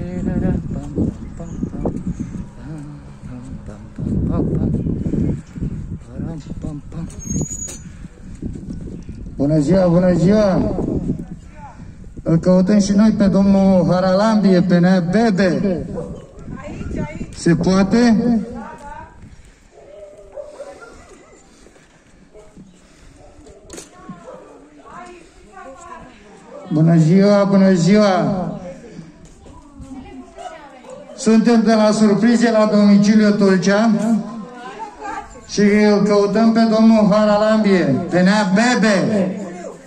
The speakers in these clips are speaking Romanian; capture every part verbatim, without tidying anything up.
Bună ziua, bună ziua! Îl căutăm și noi pe domnul Haralambie, pe Nea Bebe. Se poate? Bună ziua, bună ziua! Suntem de la surprize la domiciliu Tulcea și îl căutăm pe domnul Haralambie, pe Nea Bebe.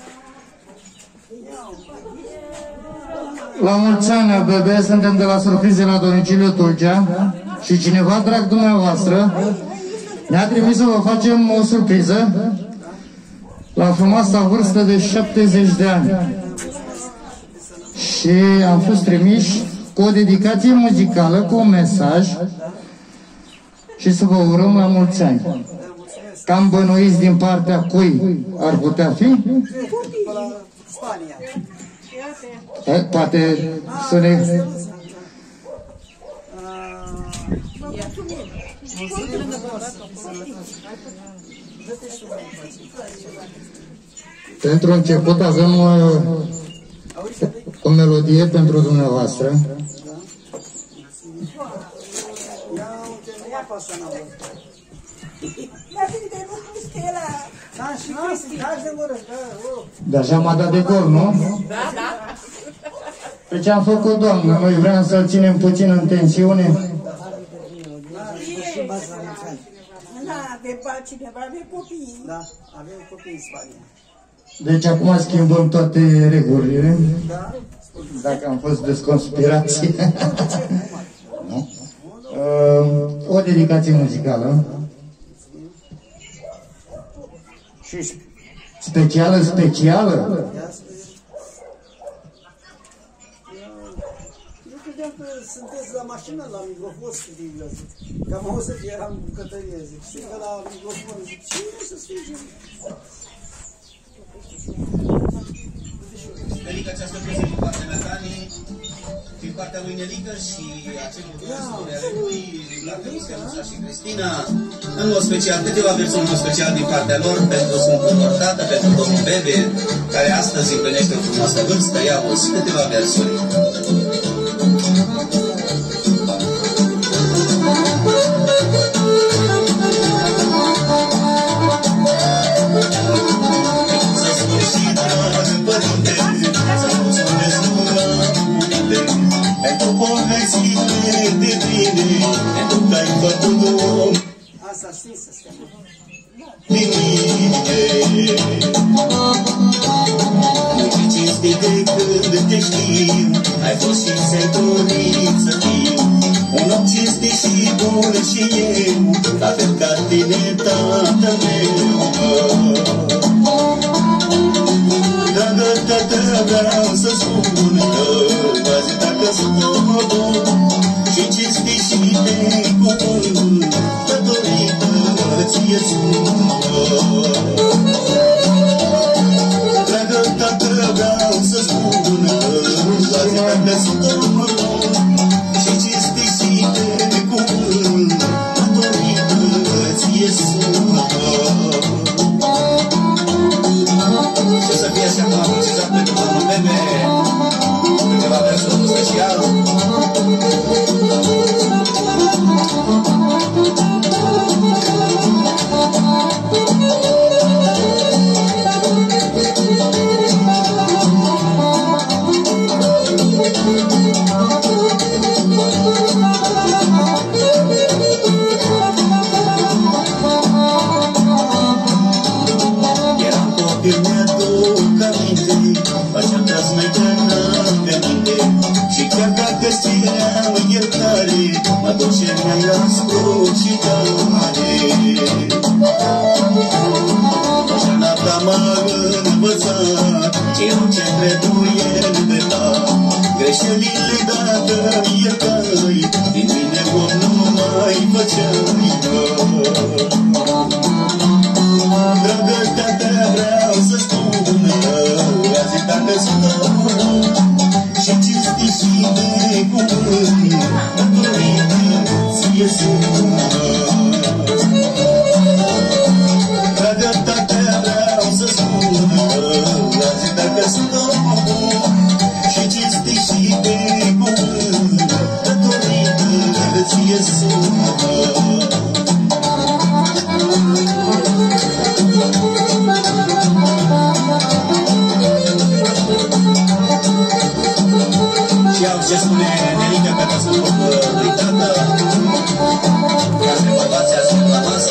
La mulți ani, Nea Bebe, suntem de la surprize la domiciliu Tulcea și cineva drag dumneavoastră ne-a trimis să vă facem o surpriză la frumoasa vârstă de șaptezeci de ani. Și am fost trimiși cu o dedicație muzicală, cu un mesaj și să vă urăm la mulți ani. Cam bănuiți din partea cui ar putea fi? E, poate să ne... Pentru început avem o, o melodie pentru dumneavoastră. Deja m-a dat de gol, nu? Da, da. Pe ce am făcut, doamnă? Noi vreau să-l ținem puțin în tensiune. Avem copii. Da, avem copii în Spania. Deci acum schimbăm toate regulile. Dacă am fost desconspirație. O dedicație muzicală. Și specială, specială? Eu credeam că sunteți la mașină, la microfon, zic. Că am auzit că eram în bucătărie, zic. Și că la microfon, zic, cine să strige? Dedic această piesă din partea mea, Dani, din partea lui Nelică și a celor doi sori ale lui, din partea lui Steluța și Cristina. În mod special, câteva versiuni în mod special din partea lor, pentru Sfântul lor Tată, pentru domnul Bebe, care astăzi împlinește o frumoasă vârstă. Ia auzi câteva versiuni. Asta știi să stea. Nu-i cinstit de când te știu, ai fost și ți-ai dorit să fiu un om cinstit și bun și eu, la fel ca tine, tatăl meu. Dragă tată, vreau să spun că azi dacă sunt bun și cinstit și necuvânt, datorită ție sunt. Dragă tată, vreau să spun că azi dacă sunt bun și cinstit și necuvânt, datorită ție sunt. Ce să fie așa cum am precizat pentru domnul Bebe, câteva versuri special. Eram copil, mi-aduc aminte, făceam tras mai tână pe minte, și chiar dacă țineam iertare, mă duce mai la scrucitare. Așa noaptea m-a învățat ceea ce trebuie de la greșelile dacă iertai, din mine om nu mai făceai. Dragă tată, vreau să spun că azi dacă sunt și cinstit și și de cuvânt, datorită ție sunt. Dragă tată, vreau să spun, azi dacă stau și cinstit și de cuvânt, datorită ție sunt. Și au ce spune Nelica că te sunt lui tată, iar pe bărbații ascult la masă.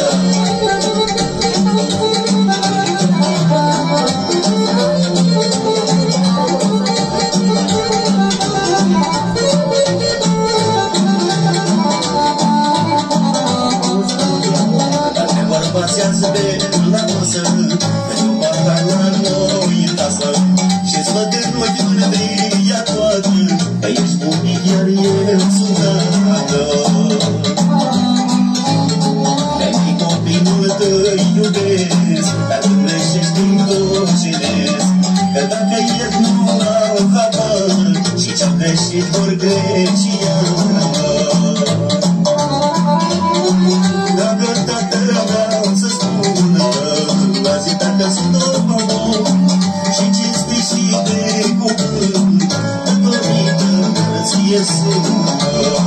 Dar pe bărbații ascult la masă, pentru pahar la noi în tasă, și-ți văd în ochi mândria toată, că ești bunic, iar eu sunt tată. De-ai copilul tăi iubesc, dar tu greșești din tot ce vezi, că dacă ieri nu au habar, și ce-am greșit vor greși iar. Dacă tată vreau să spun, azi dacă stau și cinstit și de cuvânt, datorită ție sunt.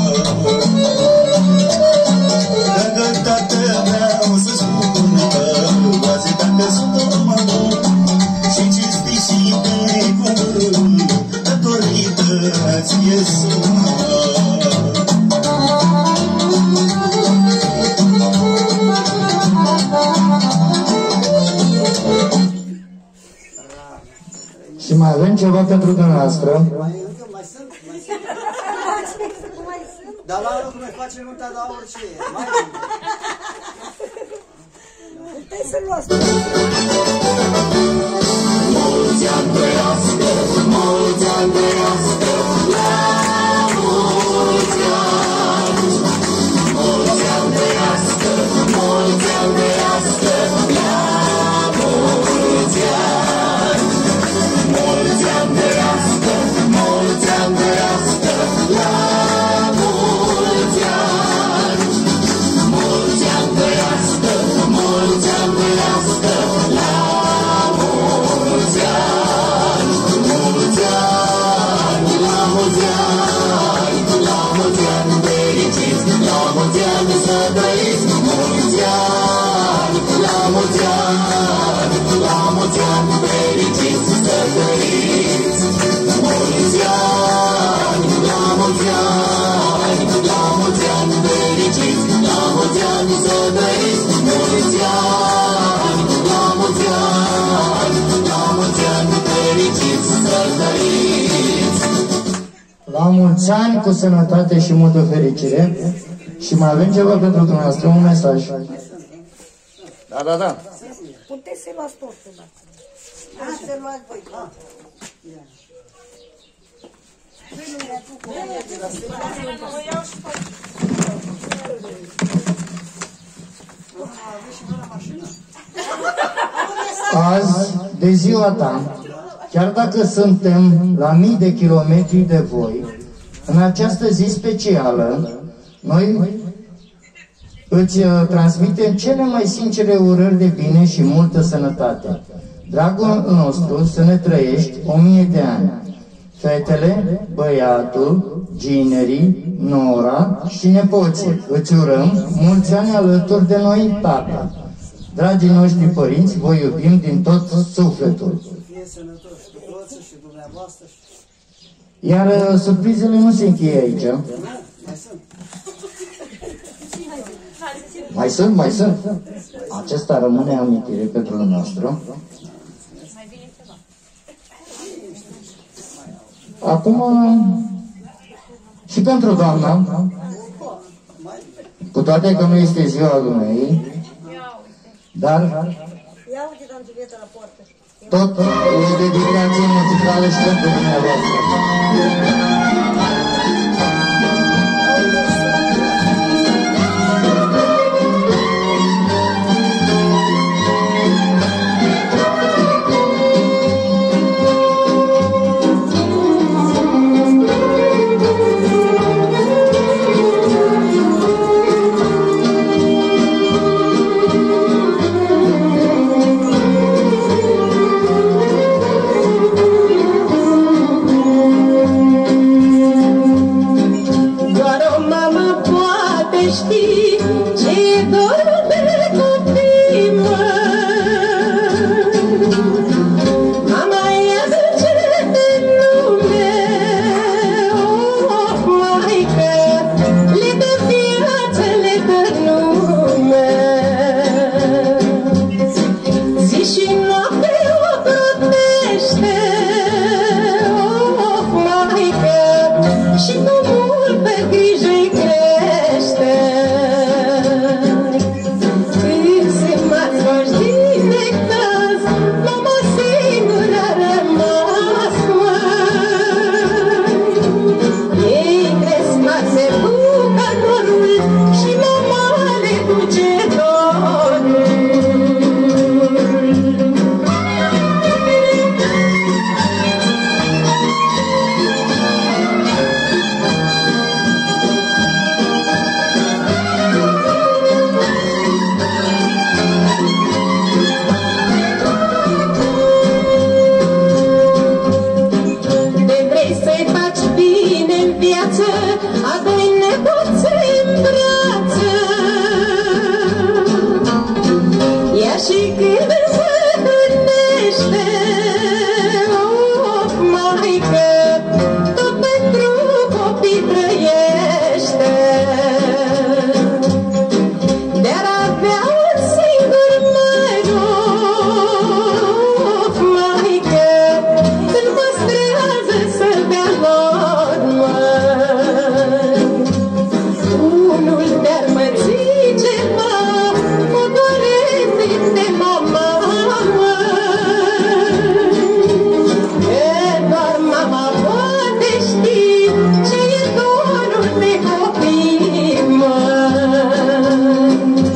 Dacă tată vreau să spun, azi dacă stau și cinstit și de cuvânt, datorită ție sunt. Și mai avem ceva pentru dumneavoastră. Mai încă, mai sunt, mai sunt. Dar la anul când mai face nunta, da orice e. Mai încă. Puteți să luați. Mulți ani trăiască, mulți ani trăiască, la mulți ani. Mulți ani trăiască, mulți ani trăiască, la mulți ani. Mulți ani trăiască, mulți ani trăiască, la mulți ani. Mulți ani trăiască, mulți ani trăiască, la mulți ani. Mulți ani, la mulți ani, la mulți ani fericiți, la mulți ani să trăiți. Mulți ani, la mulți ani, la mulți ani fericiți să trăiți. Mulți ani, la mulți ani, la mulți ani fericiți, la mulți ani să trăiți. Mulți ani, la mulți ani, la mulți ani fericiți să trăiți. La mulți ani, cu sănătate și multă fericire. Și mai avem ceva pentru dumneavoastră, un mesaj. Da, da, da. Puteți să luați totul. A, să luați voi. Azi, de ziua ta, chiar dacă suntem la mii de kilometri de voi, în această zi specială, noi îți transmitem cele mai sincere urări de bine și multă sănătate. Dragul nostru, să ne trăiești o mie de ani. Fetele, băiatul, ginerii, nora și nepoții. Îți urăm mulți ani alături de noi, tata. Dragii noștri părinți, vă iubim din tot sufletul. Fie sănătoși cu toți și dumneavoastră. Iar uh, surprizele nu se încheie aici. Mai sunt. Mai sunt, mai sunt. Acesta rămâne amintire pentru nostru. Acum, și pentru doamna, cu toate că nu este ziua dumnei, dar Ia uite, doamne, Julieta, la poartă. tot e dedicație muzicală și pentru dumneavoastră. și cu multă grijă-i crește. Când se mai faci din necaz, mama singură a rămas, măi. Ei cresc mai se bucătorul și mama le duce dorul. De vrei să-i faci bine în viață, a doi nepoți în brață. Iar și când se gândește, of, maică, tot pentru copii trăiește. De-ar avea un singur mărup, maică, îl păstrează să bea lor, măi. Unul te-ar măți ceva, o dorește de mama, măi. Că doar mama poate ști ce e dorul de copii, măi.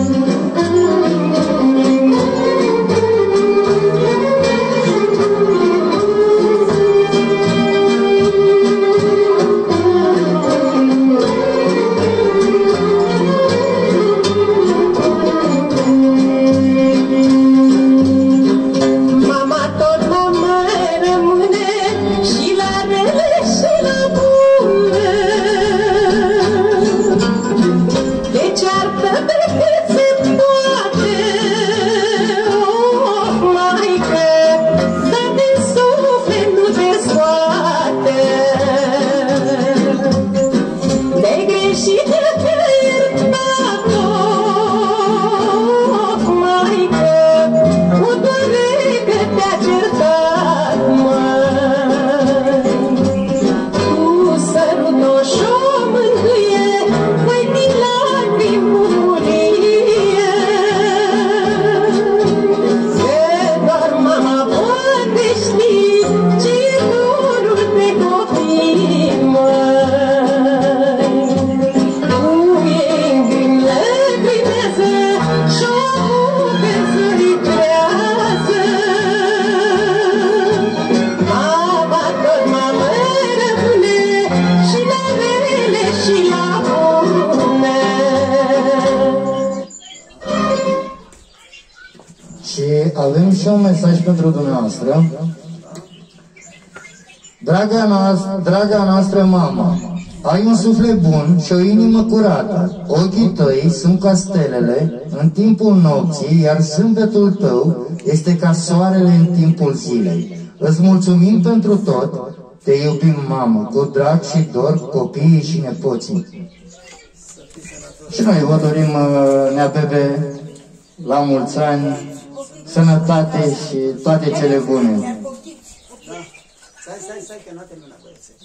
Mama tot la mai rămâne și la rele și la bune. De ceartă de cât se poate, of, maică, dar din suflet nu te scoate. De-ai greșit că iertat-o, of, maică, o doare că te-a certat, măi. Cu sărut-o și-o mângâie, măi, din lacrimi bucurie. Că doar mama poate ști ce e dorul de copii, măi. Cu ei în gând lăcrimează și-o apucă să-i trează. Mama tot mamă rămâne și la rele și la bune. Și avem și un mesaj pentru dumneavoastră. Draga noastră, draga noastră mamă, ai un suflet bun și o inimă curată. Ochii tăi sunt ca stelele în timpul nopții, iar zâmbetul tău este ca soarele în timpul zilei. Îți mulțumim pentru tot, te iubim, mamă, cu drag și dor copiii și nepoții. Și noi vă dorim, uh, Nea Bebe, la mulți ani, sănătate și toate cele bune. Stai, stai, stai, că n-a terminat, băiețe.